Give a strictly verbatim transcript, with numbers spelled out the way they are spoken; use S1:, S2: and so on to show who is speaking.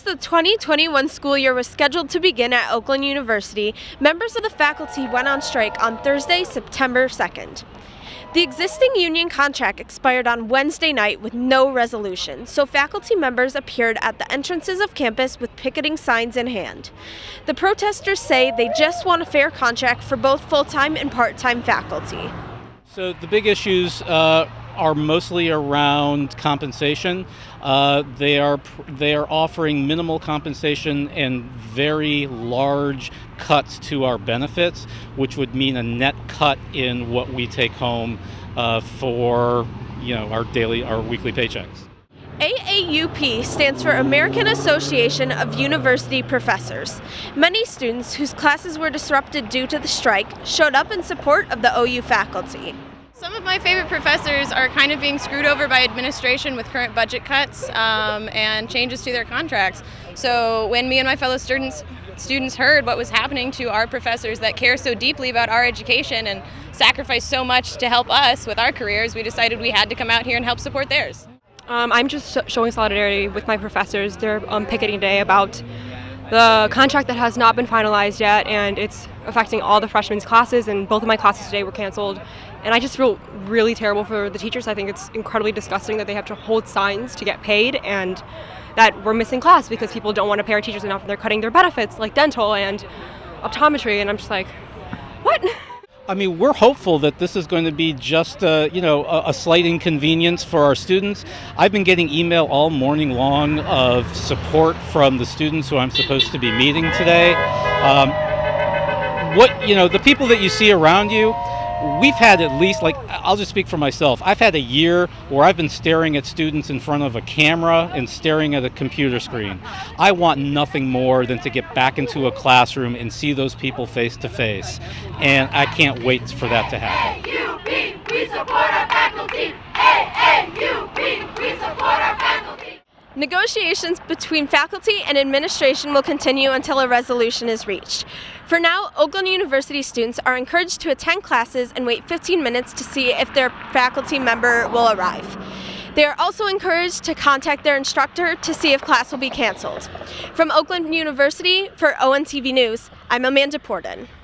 S1: the twenty twenty-one school year was scheduled to begin at Oakland University, members of the faculty went on strike on Thursday, September second. The existing union contract expired on Wednesday night with no resolution, so faculty members appeared at the entrances of campus with picketing signs in hand. The protesters say they just want a fair contract for both full-time and part-time faculty.
S2: So the big issues uh, are mostly around compensation. Uh, they are they are offering minimal compensation and very large cuts to our benefits, which would mean a net cut in what we take home uh, for you know our daily our weekly paychecks.
S1: A A U P stands for American Association of University Professors. Many students whose classes were disrupted due to the strike showed up in support of the O U faculty.
S3: Some of my favorite professors are kind of being screwed over by administration with current budget cuts um, and changes to their contracts. So when me and my fellow students students heard what was happening to our professors that care so deeply about our education and sacrifice so much to help us with our careers, we decided we had to come out here and help support theirs.
S4: Um, I'm just showing solidarity with my professors. They're um, picketing today about the contract that has not been finalized yet, and it's affecting all the freshmen's classes, and both of my classes today were canceled. And I just feel really terrible for the teachers. I think it's incredibly disgusting that they have to hold signs to get paid, and that we're missing class because people don't want to pay our teachers enough and they're cutting their benefits like dental and optometry, and I'm just like, what?
S2: I mean, we're hopeful that this is going to be just, uh, you know, a, a slight inconvenience for our students. I've been getting email all morning long of support from the students who I'm supposed to be meeting today. Um, what, you know, the people that you see around you, we've had at least, like, I'll just speak for myself. I've had a year where I've been staring at students in front of a camera and staring at a computer screen. I want nothing more than to get back into a classroom and see those people face to face. And I can't wait for that to happen.
S5: A A U P, we support our faculty. A A U P, we support our faculty.
S1: Negotiations between faculty and administration will continue until a resolution is reached. For now, Oakland University students are encouraged to attend classes and wait fifteen minutes to see if their faculty member will arrive. They are also encouraged to contact their instructor to see if class will be canceled. From Oakland University, for O N T V News, I'm Amanda Pordon.